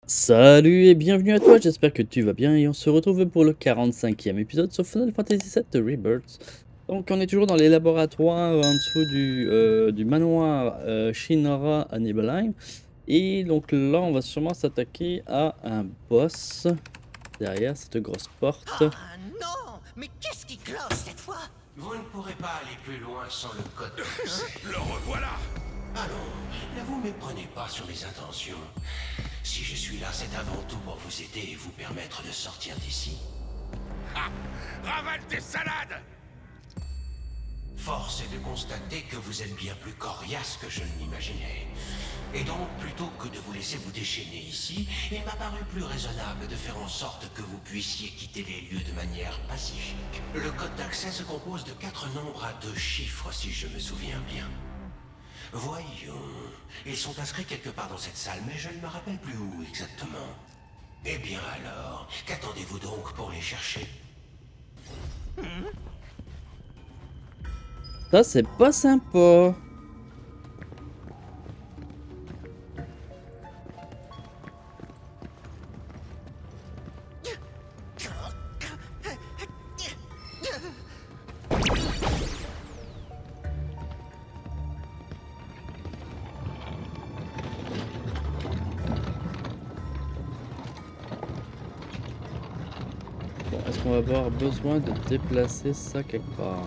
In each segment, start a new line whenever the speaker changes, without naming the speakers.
Salut et bienvenue à toi, j'espère que tu vas bien et on se retrouve pour le 45e épisode sur Final Fantasy VII Rebirth. Donc on est toujours dans les laboratoires en dessous du manoir Shinra à Nibelheim. Et donc là on va sûrement s'attaquer à un boss derrière cette grosse porte.
Ah non! Mais qu'est-ce qui cloche cette fois?
Vous ne pourrez pas aller plus loin sans le code d'accès.
Le revoilà!
Allons, ne vous méprenez pas sur mes intentions. Si je suis là, c'est avant tout pour vous aider et vous permettre de sortir d'ici.
Ah! Ravale tes salades!
Force est de constater que vous êtes bien plus coriace que je ne l'imaginais. Et donc, plutôt que de vous laisser vous déchaîner ici, il m'a paru plus raisonnable de faire en sorte que vous puissiez quitter les lieux de manière pacifique. Le code d'accès se compose de 4 nombres à 2 chiffres, si je me souviens bien. Voyons, ils sont inscrits quelque part dans cette salle, mais je ne me rappelle plus où exactement. Eh bien alors, qu'attendez-vous donc pour les chercher?
Ça c'est pas sympa. Bon, est-ce qu'on va avoir besoin de déplacer ça quelque part?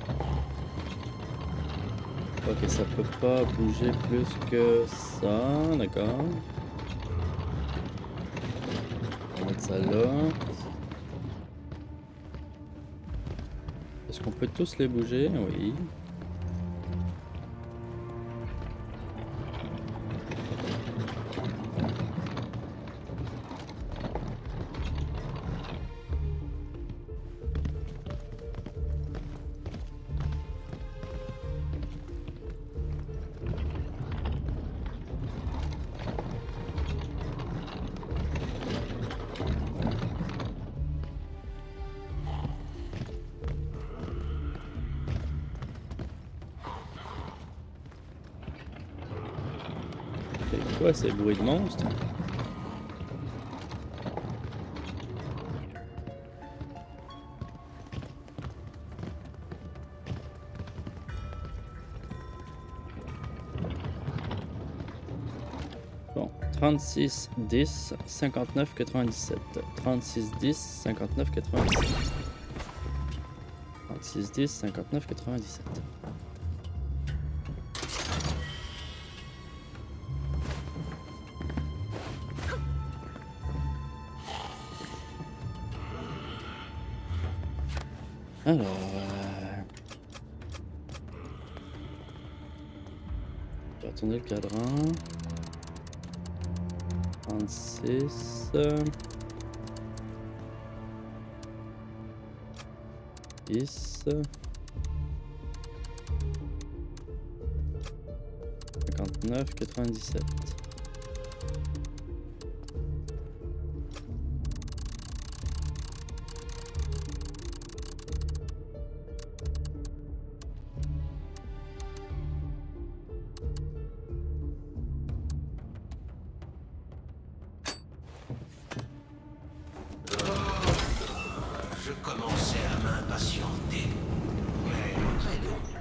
Ok, ça peut pas bouger plus que ça, d'accord. On va mettre ça là. Est-ce qu'on peut tous les bouger? Oui. C'est quoi ces bruits de monstres? Bon, 36 10 59 97. 36 10 59 97. 36 10 59 97. Alors, je vais retourner le cadran. 36. 10. 59, 97.
Je commençais à m'impatienter. Mais entrez donc.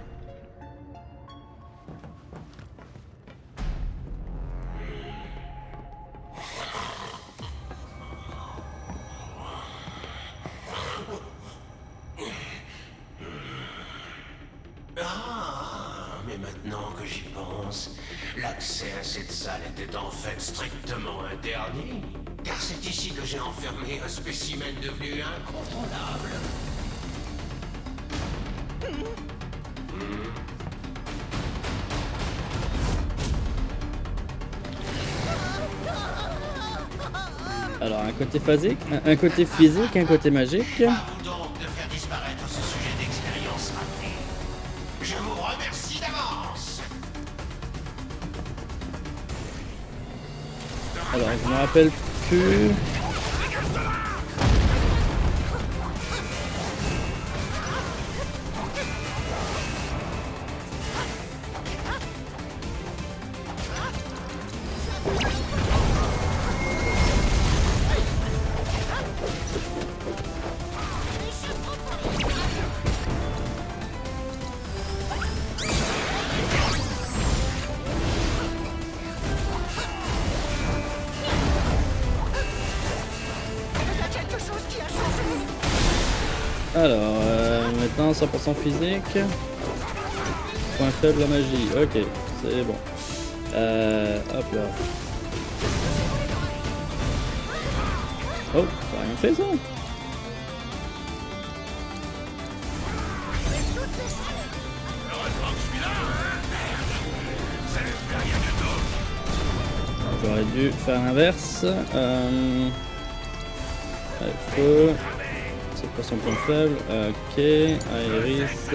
Ah, mais maintenant que j'y pense, l'accès à cette salle était en fait strictement interdit. Car c'est ici que j'ai enfermé un spécimen devenu incontrôlable.
Alors, un côté physique, un côté physique, un côté magique.
À vous donc de faire disparaître ce sujet d'expérience ratée. Je vous remercie d'avance.
Alors, je me rappelle plus. Alors, maintenant 100% physique. Point faible la magie. Ok, c'est bon. Hop là. Oh, ça a rien fait ça. J'aurais dû faire l'inverse. Feu. C'est pas son point faible. Ok. Iris.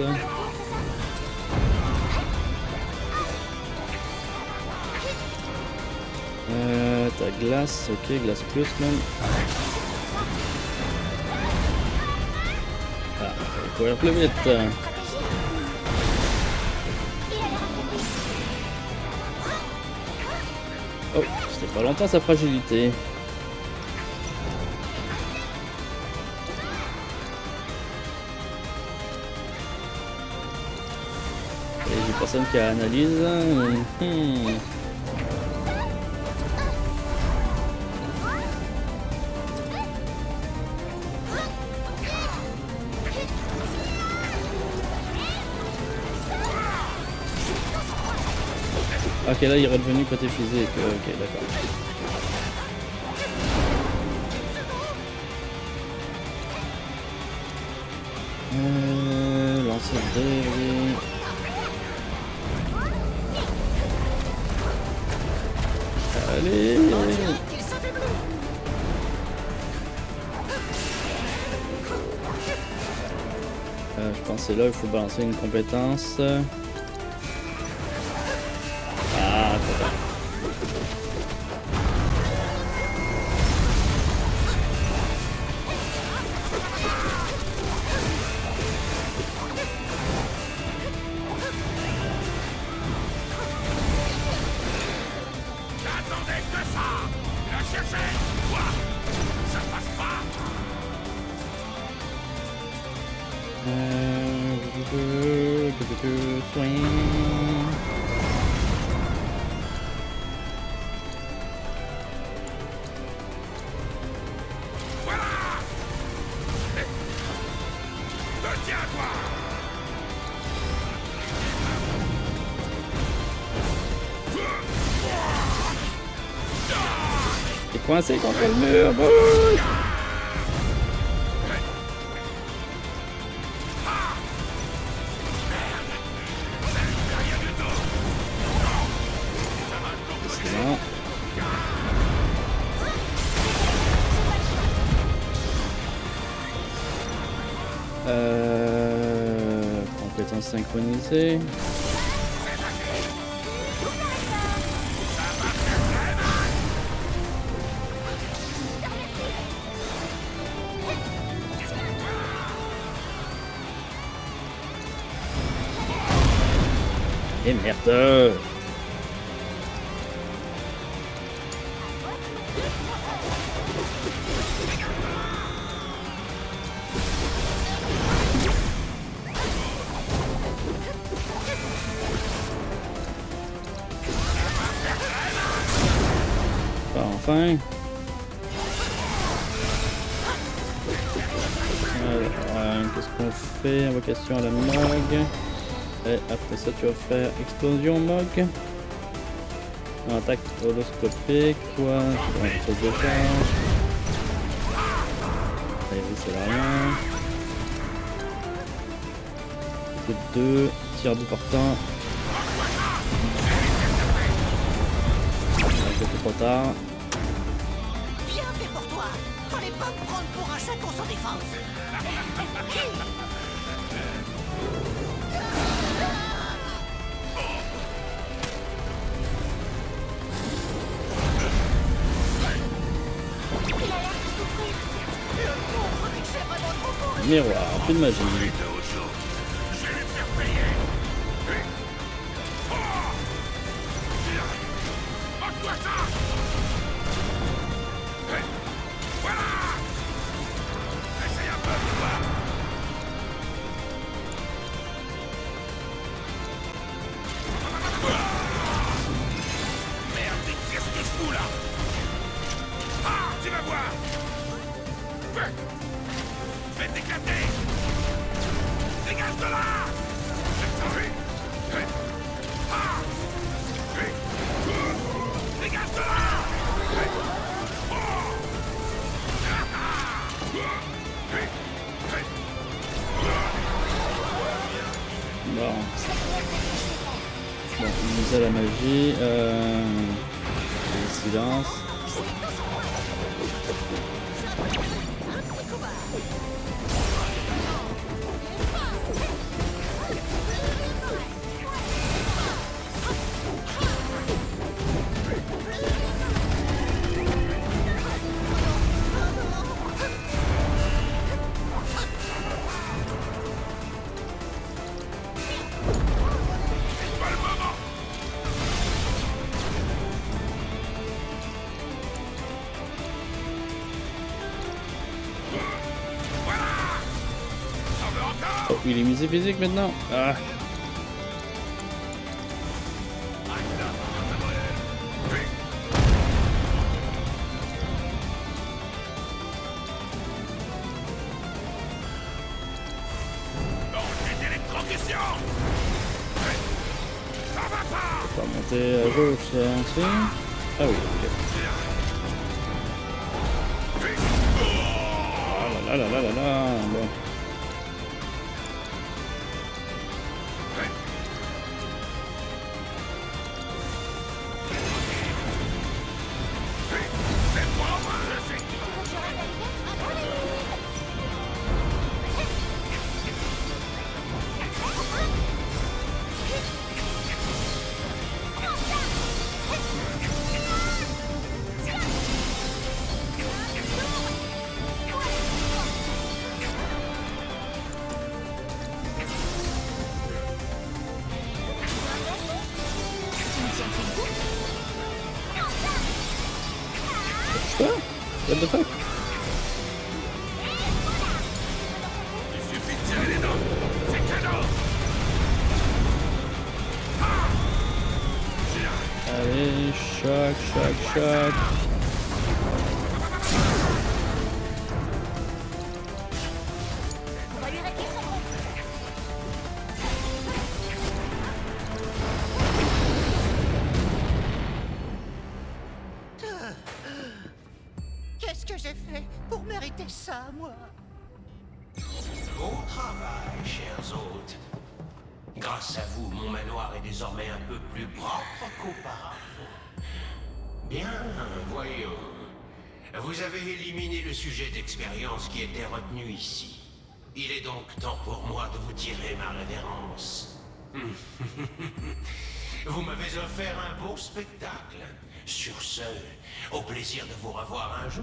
T'as glace. Ok, glace plus même. Ah, il faut courir plus vite. Oh, c'était pas longtemps sa fragilité. Et j'ai personne qui a analyse. Ok, là il est redevenu côté physique. Ok, d'accord. Lancer le dé. Allez. Je pense que c'est là il faut balancer une compétence. Ah, trop tard.
J'attendais que ça. La chercher. Quoi? Ça passe pas.
Swing.
Voilà. Tiens-toi.
T'es coincé contre le mur. Bouge. Non. Compétence synchronisée. Et merde. Enfin. Alors, qu'est-ce qu'on fait? Invocation à la Mog. Et après ça, tu vas faire explosion Mog. Attaque holoscopique. Toi, tu vas une chose de charge. Iris, c'est rien. Coup de 2. Tir du portant. Un peu trop tard.
Bien fait pour toi. Fallait pas me prendre pour un chacon sans défense.
Miroir, plus de magie.
Je vais lui faire payer. Mange-toi ça. Voilà. Essaye un peu, toi. Merde, mais qu'est-ce que je fous là? Ah, tu vas voir. Je vais t'éclater.
utiliser la magie. Le silence. Oh, il est misé physique maintenant. Ah. On va monter à gauche là, ah oui, ok. Ah là là là là là. Bon. Quoi? What the fuck?
Il suffit de tirer les dents. C'est cadeau.
Allez, choc, choc, choc.
On va lui régler son compte. Qu'est-ce que j'ai fait pour mériter ça, moi?
Bon travail, chers hôtes. Grâce à vous, mon manoir est désormais un peu plus propre qu'auparavant. Bien, voyons. Vous avez éliminé le sujet d'expérience qui était retenu ici. Il est donc temps pour moi de vous tirer ma révérence. Vous m'avez offert un beau spectacle. Sur ce, au plaisir de vous revoir un jour.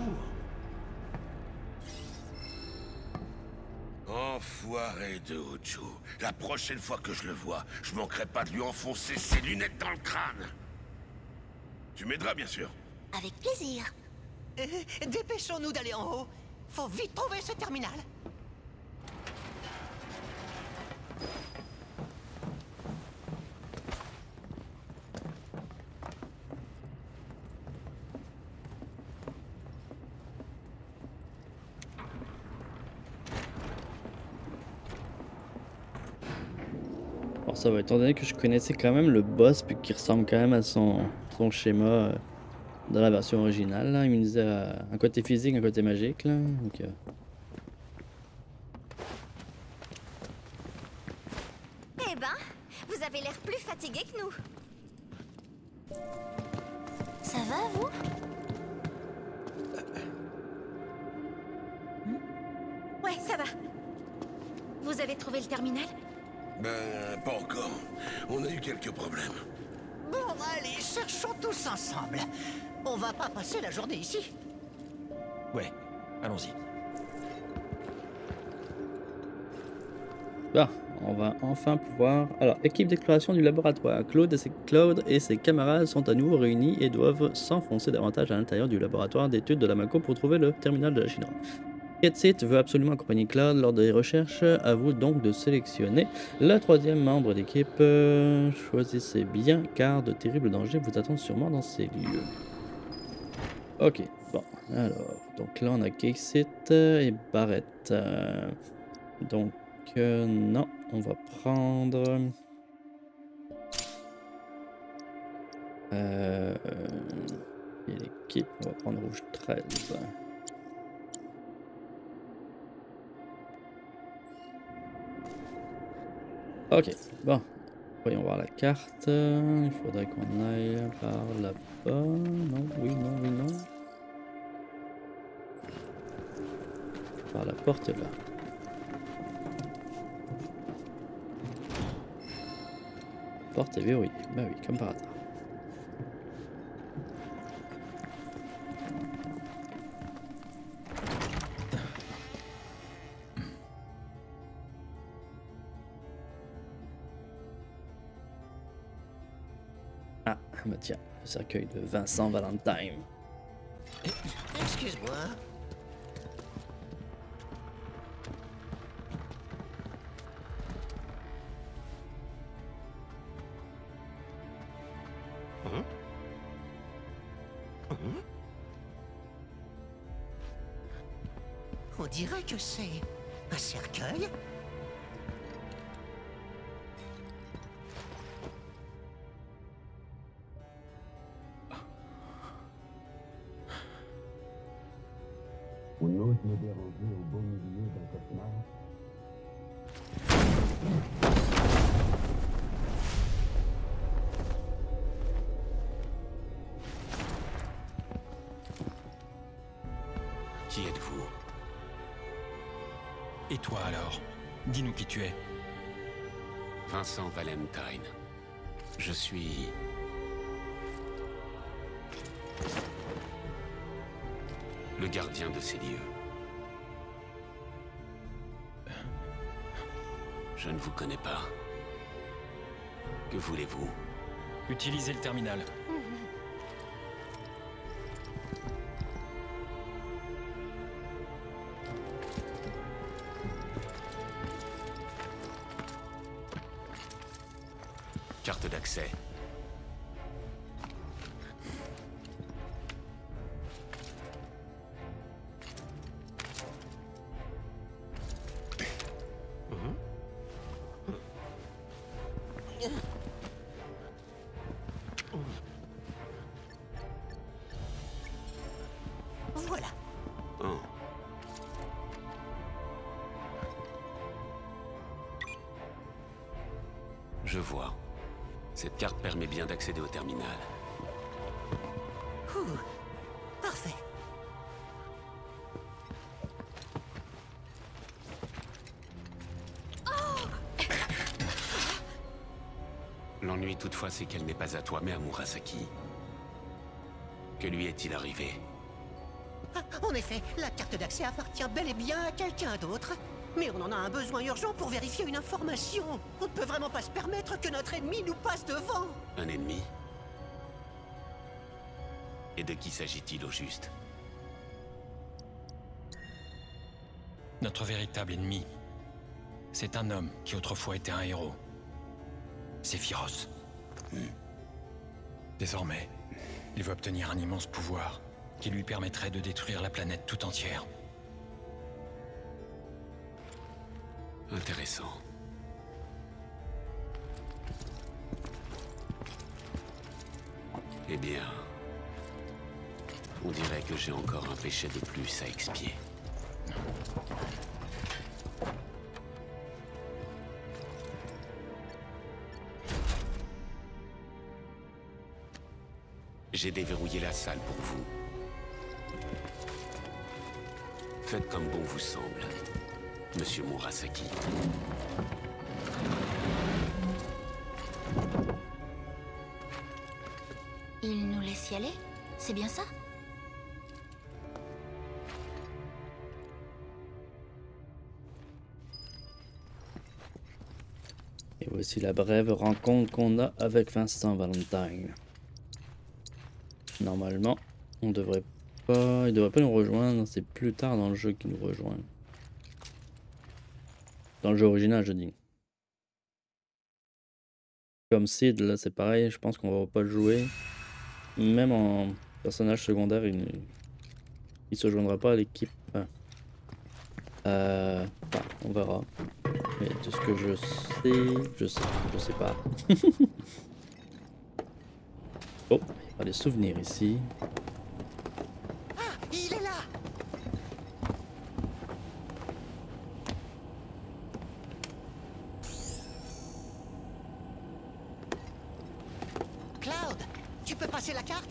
Enfoiré de Hojo. La prochaine fois que je le vois, je manquerai pas de lui enfoncer ses lunettes dans le crâne. Tu m'aideras, bien sûr.
Avec plaisir.
Dépêchons-nous d'aller en haut. Faut vite trouver ce terminal.
Bon, ça va, étant donné que je connaissais quand même le boss, puis qu'il ressemble quand même à son schéma dans la version originale, là. Il me disait un côté physique, un côté magique, là. Donc,
Eh ben, vous avez l'air plus fatigué que nous. Ça va, vous? Ouais, ça va. Vous avez trouvé le terminal?
Ben, pas encore. On a eu quelques problèmes.
Bon, allez, cherchons tous ensemble. On va pas passer la journée ici.
Ouais, allons-y.
Bon, on va enfin pouvoir... Alors, équipe d'exploration du laboratoire. Claude et ses camarades sont à nouveau réunis et doivent s'enfoncer davantage à l'intérieur du laboratoire d'études de la Mako pour trouver le terminal de la Shinra. Ketsit veut absolument accompagner Claude lors des recherches. À vous donc de sélectionner le troisième membre d'équipe. Choisissez bien, car de terribles dangers vous attendent sûrement dans ces lieux. Ok, bon, alors, donc là on a Ketsit et Barrett. Donc, non, on va prendre... et l'équipe, on va prendre rouge 13. Ok, bon. Voyons voir la carte. Il faudrait qu'on aille par là-bas. Non, oui, non, oui, non. Par la porte là. La porte est verrouillée. Bah oui, comme par hasard. Ah, bah tiens, le cercueil de Vincent Valentine.
Excuse-moi. On dirait que c'est un cercueil.
On ose me déranger au beau milieu d'un cauchemar.
Qui êtes-vous?
Et toi alors? Dis-nous qui tu es.
Vincent Valentine. Je suis... le gardien de ces lieux. Je ne vous connais pas. Que voulez-vous?
Utilisez le terminal.
Carte d'accès.
Voilà.
Oh. Je vois. Cette carte permet bien d'accéder au terminal.
Ouh, parfait.
L'ennui toutefois, c'est qu'elle n'est pas à toi, mais à Murasaki. Que lui est-il arrivé?
Ah, en effet, la carte d'accès appartient bel et bien à quelqu'un d'autre. Mais on en a un besoin urgent pour vérifier une information. On ne peut vraiment pas se permettre que notre ennemi nous passe devant.
Un ennemi? Et de qui s'agit-il au juste?
Notre véritable ennemi, c'est un homme qui autrefois était un héros. Sephiroth. Désormais, il veut obtenir un immense pouvoir qui lui permettrait de détruire la planète tout entière.
Intéressant. Eh bien... on dirait que j'ai encore un péché de plus à expier. J'ai déverrouillé la salle pour vous. Faites comme bon vous semble, Monsieur Murasaki.
Il nous laisse y aller? C'est bien ça?
Et voici la brève rencontre qu'on a avec Vincent Valentine. Normalement, on devrait pas... il devrait pas nous rejoindre, c'est plus tard dans le jeu qu'il nous rejoint. Dans le jeu original, je dis. Comme Sid, là c'est pareil, je pense qu'on va pas le jouer. Même en personnage secondaire, il se joindra pas à l'équipe. Enfin, on verra. Mais de ce que je sais pas. Oh, il y a pas des souvenirs ici.
Ah, il est là. passer la carte?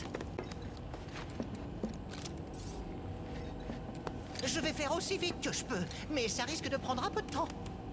Je vais faire aussi vite que je peux, mais ça risque de prendre un peu de temps.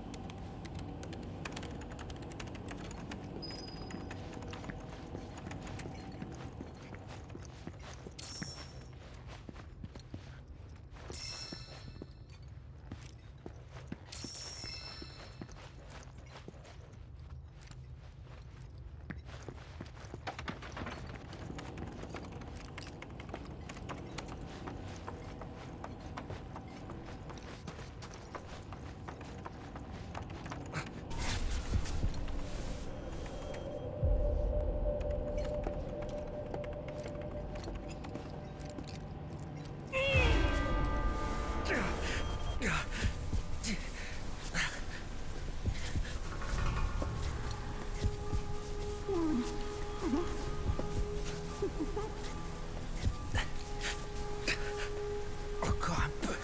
Encore un peu.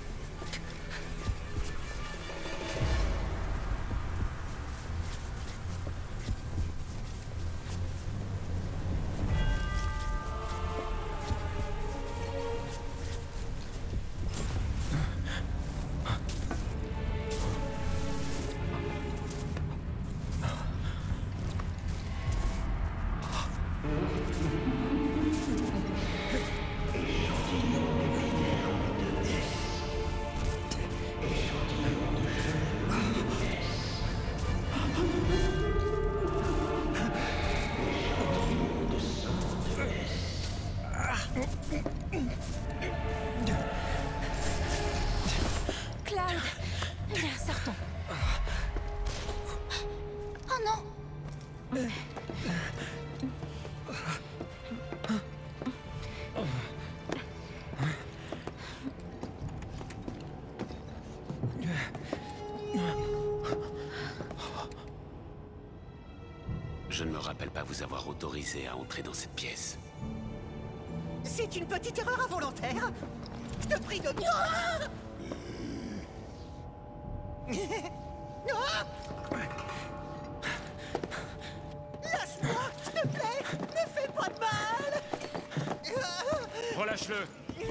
Cloud, viens, sortons. Oh non.
Je ne me rappelle pas vous avoir autorisé à entrer dans cette pièce.
C'est une petite erreur involontaire. Je te prie de... Ah! Lâche-moi, s'il te plaît. Ne fais pas de mal.
Relâche-le.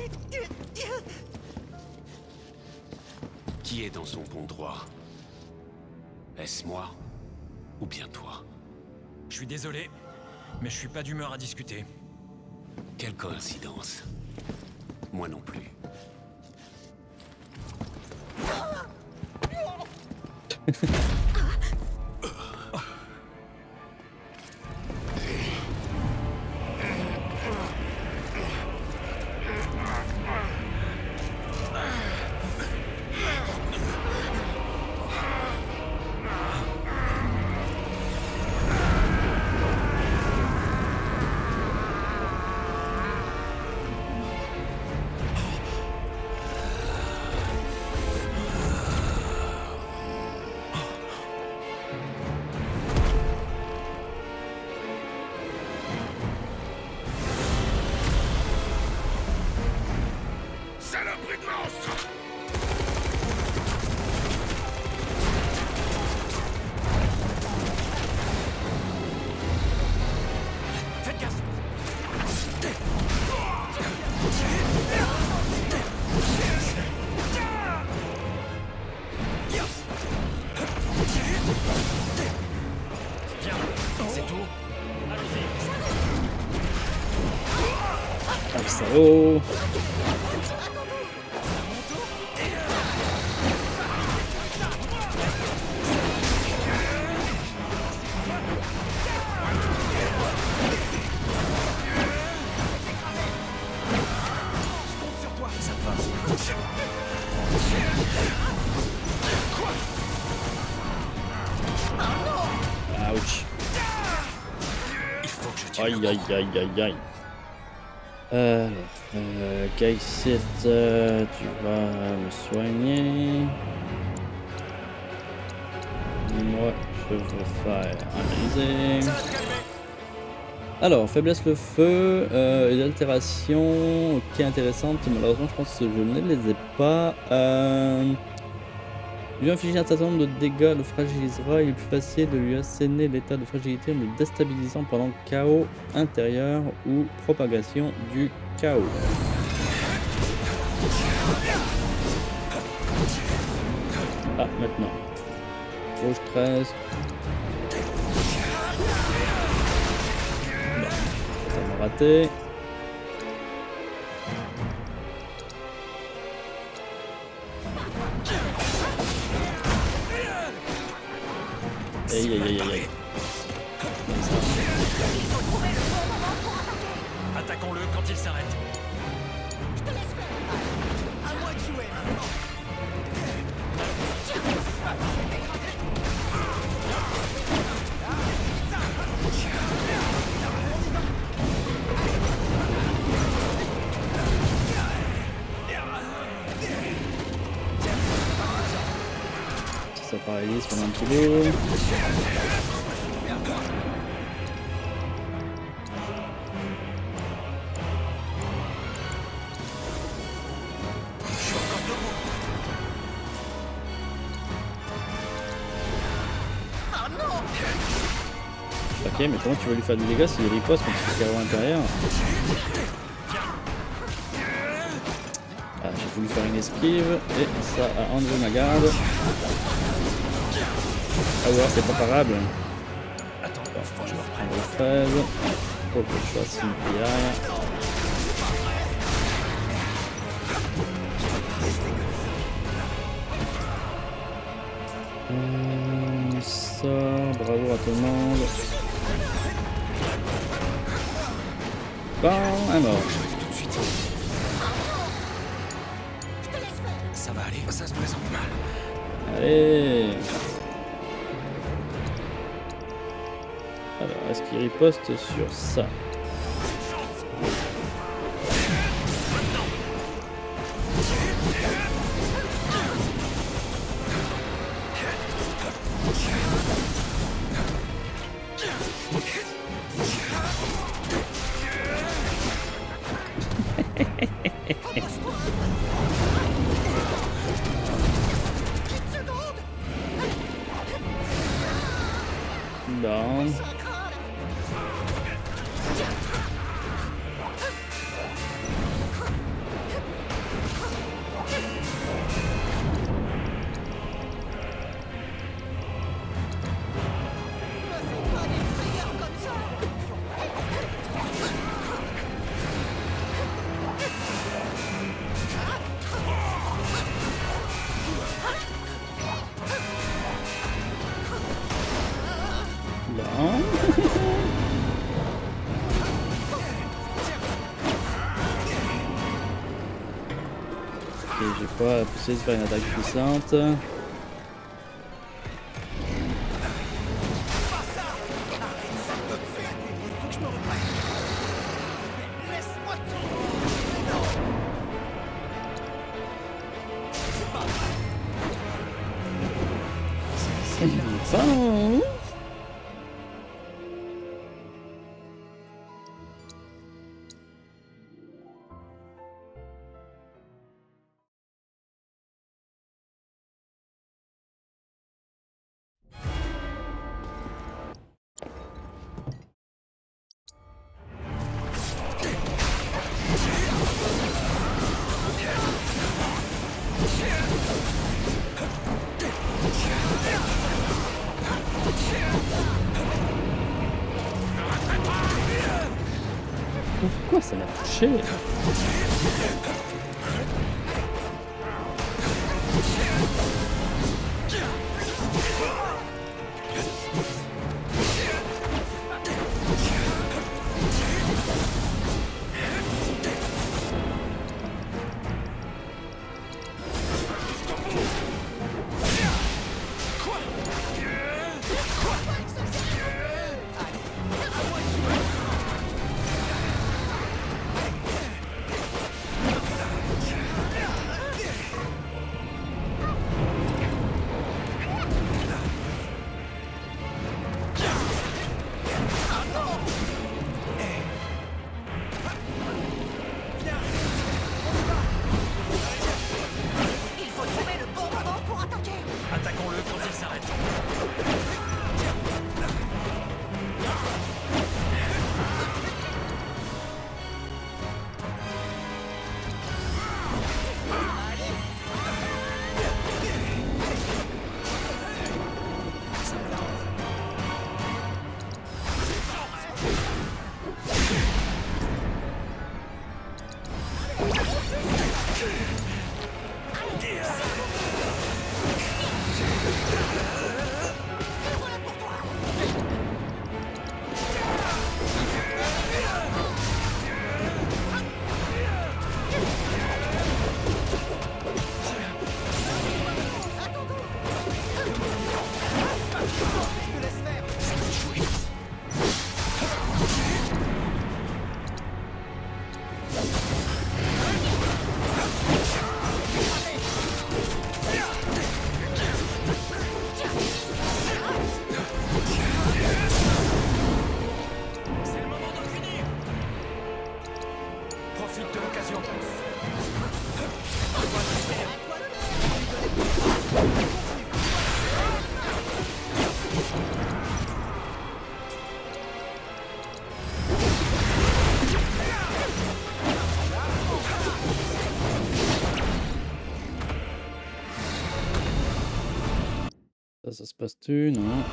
Qui est dans son bon droit? Est-ce moi ou bien toi?
Je suis désolé, mais je suis pas d'humeur à discuter.
Quelle coïncidence. Moi non plus.
Saloperie de monstre!
Faites gaffe. Bien, c'est tout.
Ah, salaud. Ouch.
Il faut que je tire.
Aïe aïe aïe aïe aïe. Kaisit, tu vas me soigner. Moi, je vais faire analyser. Alors, faiblesse le feu, et l'altération, ok, intéressante. Malheureusement, je pense que je ne les ai pas. Lui infliger un certain nombre de dégâts le fragilisera. Il est plus facile de lui asséner l'état de fragilité en le déstabilisant pendant chaos intérieur ou propagation du chaos. Ah, maintenant. Rouge 13. Bon, ça m'a raté. Aïe aïe aïe aïe.
Attaquons-le quand il s'arrête.
Je te laisse faire. À moi de jouer maintenant.
Ça paralyse pendant un petit bout. Ok, mais comment tu veux lui faire des dégâts s'il riposte quand il fait carreau intérieur? Ah, j'ai voulu faire une esquive et ça a enlevé ma garde. Ah ouais, c'est pas parable.
Attends,
Bon, je vais reprendre la fraise. Faut que je fasse une pillaille. Ça, bravo à tout le monde. Bon, un mort.
tout de suite. Ça va aller, ça se présente mal.
Allez. Alors, est-ce qu'il riposte sur ça? Bon. Ok, j'ai pas poussé de faire une attaque puissante. Bon. Pourquoi ça m'a touché? Ça se passe-tu? Non.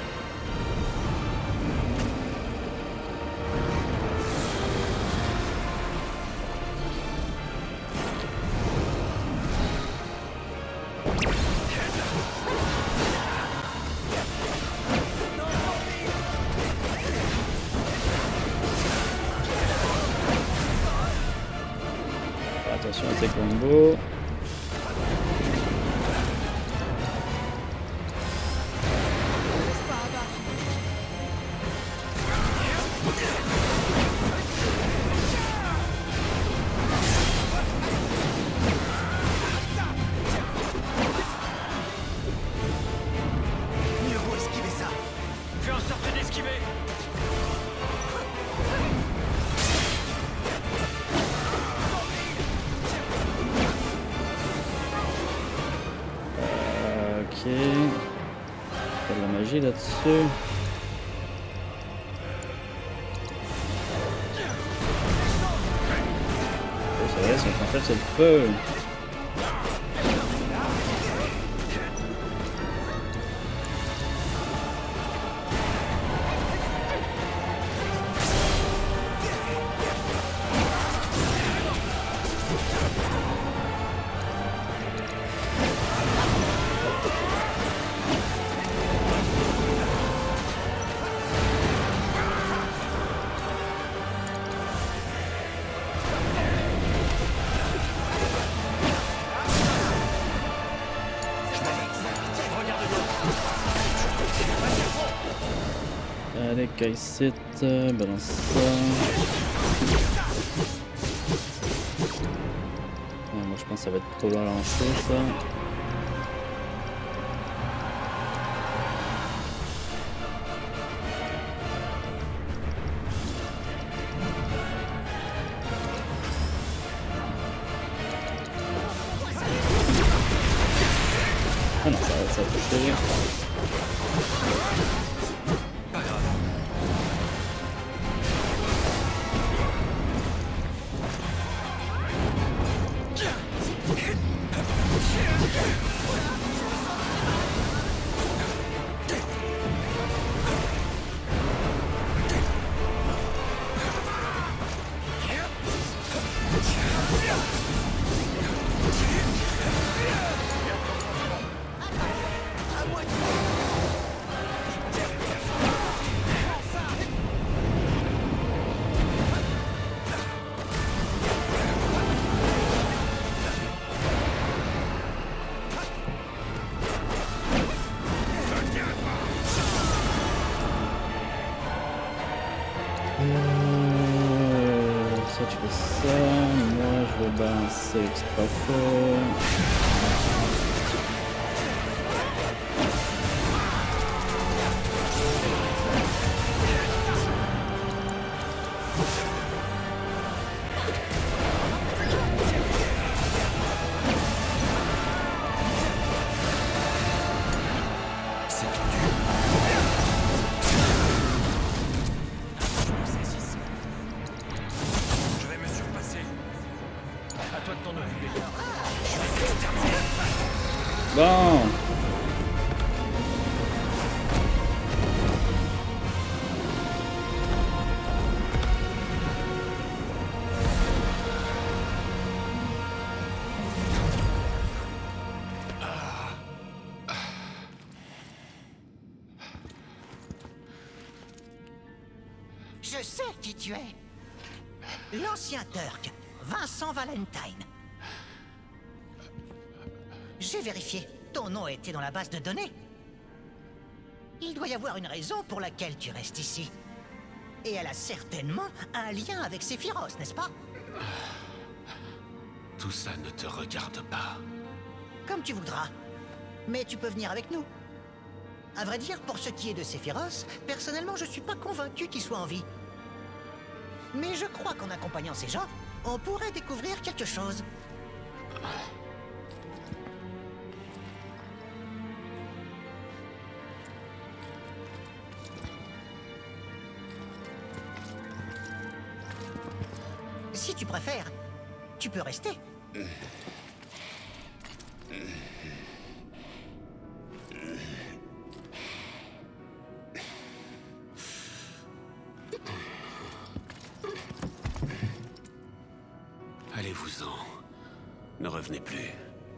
Attention à tes combos.
Mieux vaut esquiver ça.
Fais en sorte d'esquiver.
Ok. Pas de la magie là-dessus. Oh, c'est vrai, c'est qu'en fait c'est le feu. Allez, Kaisit, balance ça. Moi je pense que ça va être trop long à lancer ça. Ah non, ça a touché.
Pas grave.
Ça tu fais ça, moi je vais balancer extra fort.
C'est tendu. Je vais me surpasser. À toi de t'en occuper.
Bon.
Je sais qui tu es. L'ancien Turk, Vincent Valentine. J'ai vérifié. Ton nom était dans la base de données. Il doit y avoir une raison pour laquelle tu restes ici. Et elle a certainement un lien avec Sephiroth, n'est-ce pas?
Tout ça ne te regarde pas.
Comme tu voudras. Mais tu peux venir avec nous. À vrai dire, pour ce qui est de Sephiroth, personnellement, je suis pas convaincu qu'il soit en vie. Mais je crois qu'en accompagnant ces gens, on pourrait découvrir quelque chose. Si tu préfères, tu peux rester.
Ne revenez plus.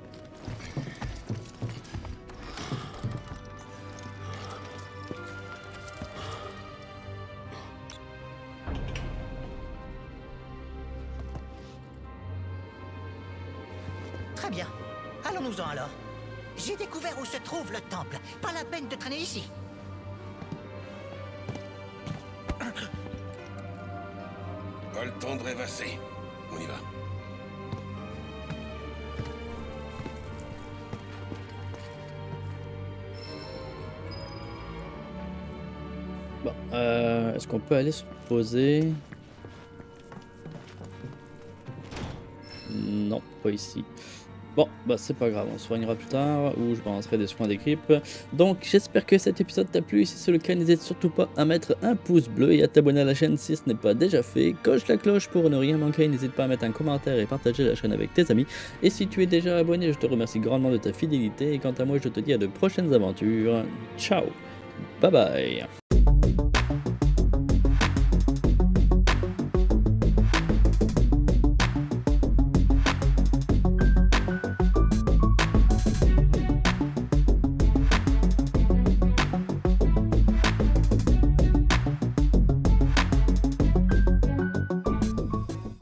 Très bien. Allons-nous-en alors. J'ai découvert où se trouve le temple. Pas la peine de traîner ici.
Pas le temps de rêvasser. On y va.
Bon, est-ce qu'on peut aller se reposer? Non, pas ici. Bon, bah c'est pas grave, on se soignera plus tard ou je balancerai des soins d'équipe. Donc j'espère que cet épisode t'a plu, si c'est le cas n'hésite surtout pas à mettre un pouce bleu et à t'abonner à la chaîne si ce n'est pas déjà fait. Coche la cloche pour ne rien manquer, n'hésite pas à mettre un commentaire et partager la chaîne avec tes amis. Et si tu es déjà abonné, je te remercie grandement de ta fidélité et quant à moi je te dis à de prochaines aventures. Ciao, bye bye.